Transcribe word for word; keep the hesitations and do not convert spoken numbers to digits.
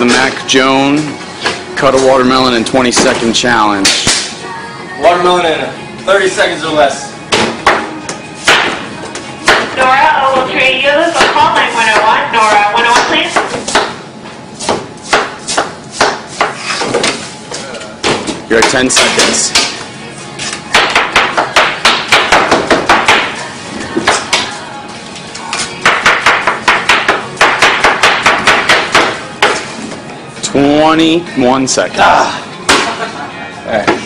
the Mac Joan cut a watermelon in twenty second challenge. Watermelon in thirty seconds or less. Nora, oh one three, you lose a call line one oh one. Nora, one oh one, please. You're at ten seconds. twenty-one seconds. Ah. All right.